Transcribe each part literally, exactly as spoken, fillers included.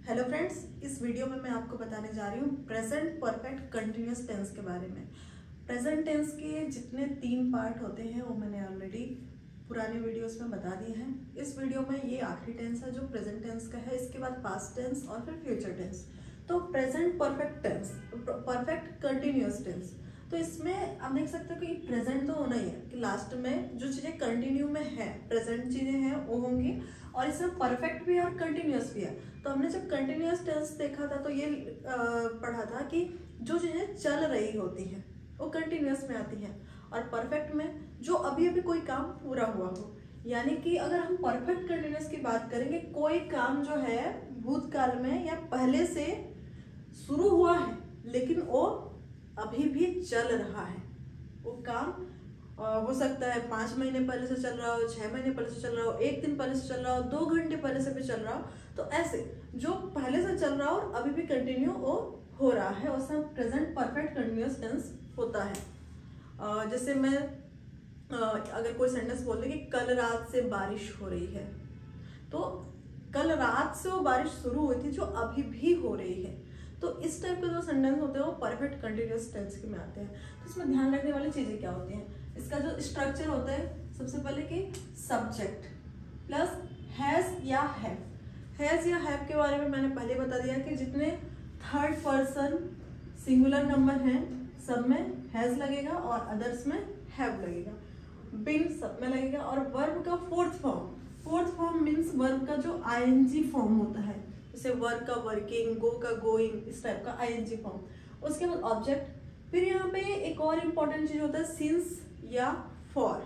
Hello friends, इस video में मैं आपको बताने जा रही हूँ प्रेजेंट परफेक्ट कंटिन्यूअस टेंस के बारे में। प्रेजेंट टेंस के जितने तीन पार्ट होते हैं वो मैंने ऑलरेडी पुराने वीडियोस में बता दिए हैं। इस वीडियो में ये आखिरी टेंस है जो प्रेजेंट टेंस का है, इसके बाद पास्ट टेंस और फिर फ्यूचर टेंस। तो present perfect tense, perfect continuous tense, तो इसमें आप देख सकते हो कि प्रेजेंट तो होना ही है कि लास्ट में जो चीज़ें कंटिन्यू में है, प्रेजेंट चीज़ें हैं वो होंगी, और इसमें परफेक्ट भी है और कंटिन्यूअस भी है। तो हमने जब कंटिन्यूअस टेंस देखा था तो ये आ, पढ़ा था कि जो चीज़ें चल रही होती हैं वो कंटिन्यूअस में आती हैं, और परफेक्ट में जो अभी अभी कोई काम पूरा हुआ हो। यानी कि अगर हम परफेक्ट कंटिन्यूअस की बात करेंगे, कोई काम जो है भूतकाल में या पहले से शुरू हुआ है लेकिन वो अभी भी चल रहा है। वो काम हो सकता है पाँच महीने पहले से चल रहा हो, छः महीने पहले से चल रहा हो, एक दिन पहले से चल रहा हो, दो घंटे पहले से भी चल रहा हो। तो ऐसे जो पहले से चल रहा हो और अभी भी कंटिन्यू वो हो रहा है, उसमें प्रेजेंट परफेक्ट कंटिन्यूअस टेंस होता है। जैसे मैं अगर कोई सेंटेंस बोल दे कि कल रात से बारिश हो रही है, तो कल रात से वो बारिश शुरू हुई थी जो अभी भी हो रही है। तो इस टाइप के जो सेंटेंस होते हैं वो परफेक्ट कंटिन्यूअस टेंस के में आते हैं। तो इसमें ध्यान रखने वाली चीज़ें क्या होती हैं, इसका जो स्ट्रक्चर होता है, सबसे पहले कि सब्जेक्ट प्लस हैज़ या हैव। हैज़ या हैव के बारे में मैंने पहले बता दिया कि जितने थर्ड पर्सन सिंगुलर नंबर हैं सब में हैज़ लगेगा और अदर्स में हैव लगेगा। बिन सब में लगेगा। और वर्ब का fourth form, fourth form means verb का जो आईएनजी फॉर्म होता है, जैसे वर्क का वर्किंग, गो का गोइंग, इस टाइप का आईएनजी फॉर्म। उसके बाद ऑब्जेक्ट। फिर यहाँ पे एक और इम्पोर्टेंट चीज होता है सिंस या फॉर।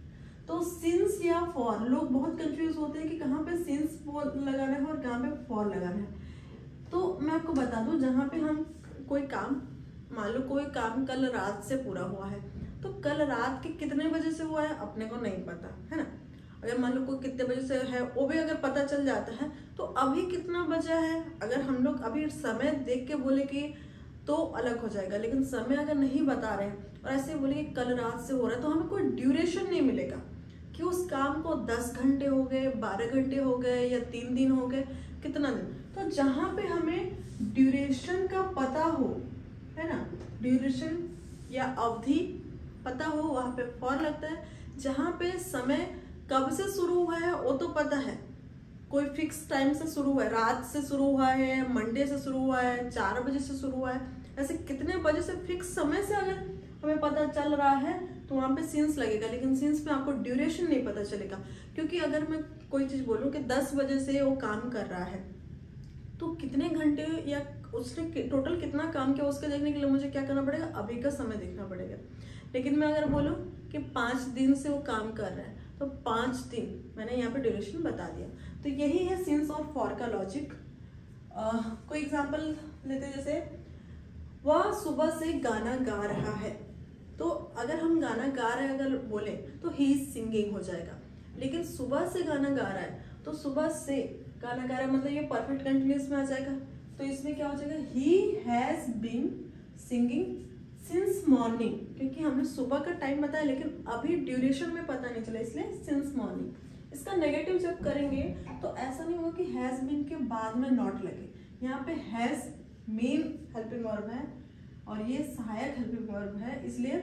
तो सिंस या फॉर, लोग बहुत कंफ्यूज होते हैं कि कहाँ पे सिंस लगाना है और कहाँ पे फॉर लगाना है। तो मैं आपको बता दूं, जहाँ पे हम कोई काम, मान लो कोई काम कल रात से पूरा हुआ है, तो कल रात के कितने बजे से हुआ है अपने को नहीं पता है ना। अगर मान लो कोई कितने बजे से है वो भी अगर पता चल जाता है, तो अभी कितना बजा है अगर हम लोग अभी समय देख के बोले कि तो अलग हो जाएगा। लेकिन समय अगर नहीं बता रहे हैं और ऐसे बोले कि कल रात से हो रहा है, तो हमें कोई ड्यूरेशन नहीं मिलेगा कि उस काम को दस घंटे हो गए, बारह घंटे हो गए या तीन दिन हो गए, कितना दिन। तो जहाँ पे हमें ड्यूरेशन का पता हो, है ना, ड्यूरेशन या अवधि पता हो, वहाँ पे फॉर लगता है। जहाँ पे समय कब से शुरू हुआ है वो तो पता है, कोई फिक्स टाइम से शुरू हुआ है, रात से शुरू हुआ है, मंडे से शुरू हुआ है, चार बजे से शुरू हुआ है, ऐसे कितने बजे से फिक्स समय से अगर हमें पता चल रहा है तो वहाँ पे सिंस लगेगा। लेकिन सिंस में आपको ड्यूरेशन नहीं पता चलेगा, क्योंकि अगर मैं कोई चीज़ बोलूँ कि दस बजे से वो काम कर रहा है, तो कितने घंटे या उसने टोटल कितना काम किया उसके देखने के लिए मुझे क्या करना पड़ेगा, अभी का समय देखना पड़ेगा। लेकिन मैं अगर बोलूँ कि पाँच दिन से वो काम कर रहा है, तो पाँच दिन, मैंने यहाँ पे ड्यूरेशन बता दिया। तो यही है सिंस और फॉर का लॉजिक। कोई एग्जांपल लेते हैं, जैसे वह सुबह से गाना गा रहा है। तो अगर हम गाना गा रहे हैं अगर बोले तो ही इज सिंगिंग हो जाएगा। लेकिन सुबह से गाना गा रहा है, तो सुबह से गाना गा रहा है मतलब ये परफेक्ट कंटिन्यूअस में आ जाएगा। तो इसमें क्या हो जाएगा, he has been singing since morning, क्योंकि हमने सुबह का टाइम बताया लेकिन अभी ड्यूरेशन में पता नहीं चला, इसलिए सिंस मॉर्निंग। इसका नेगेटिव जब करेंगे तो ऐसा नहीं होगा कि हैज बीन के बाद में नॉट लगे। यहाँ पे हैज मेन हेल्पिंग वर्ब है और ये सहायक हेल्पिंग वर्ब है, इसलिए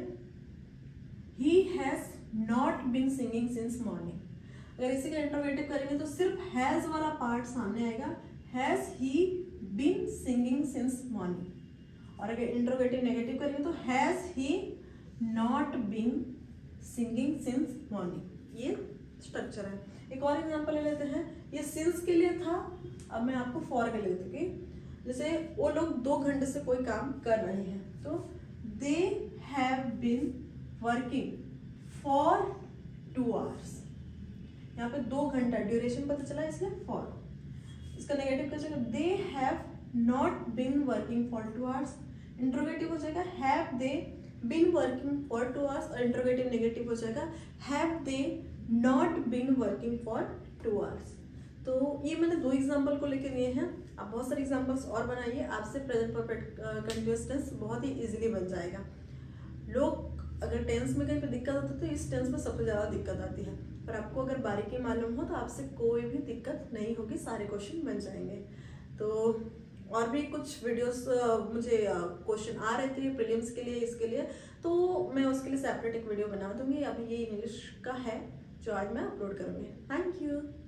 he has not been singing since morning. अगर इसी का इंटरोगेटिव करेंगे तो सिर्फ हैज वाला पार्ट सामने आएगा, has he been singing since morning. और अगर इंटरोगेटिव नेगेटिव करेंगे तो has he not been singing since morning. ये स्ट्रक्चर है। एक और एग्जांपल ले लेते हैं, ये सिंस के लिए था, अब मैं आपको फॉर के लिए दूंगी। जैसे वो लोग दो घंटे से कोई काम कर रहे हैं, तो they have been working for two hours. यहाँ पे दो घंटा ड्यूरेशन पता चला इसलिए फॉर। इसका नेगेटिव क्या चलेगा, they have not been working for two hours. Interrogative हो जाएगा have they been working for two hours, और इंट्रोगेटिव नेगेटिव हो जाएगा have they not been working for two hours. तो ये मैंने दो एग्जाम्पल को लेकर दिए हैं, आप बहुत सारे एग्जाम्पल्स और बनाइए, आपसे प्रेजेंट परफेक्ट कंटिन्यूअस टेंस बहुत ही इजीली बन जाएगा। लोग अगर टेंस में कहीं पे दिक्कत होती है तो इस टेंस में सबसे ज़्यादा दिक्कत आती है, पर आपको अगर बारीकी मालूम हो तो आपसे कोई भी दिक्कत नहीं होगी, सारे क्वेश्चन बन जाएंगे। तो और भी कुछ वीडियोस मुझे क्वेश्चन आ रहे थे प्रीलिम्स के लिए, इसके लिए, तो मैं उसके लिए सेपरेट एक वीडियो बना दूंगी। अभी ये इंग्लिश का है जो आज मैं अपलोड करूंगी। Thank you.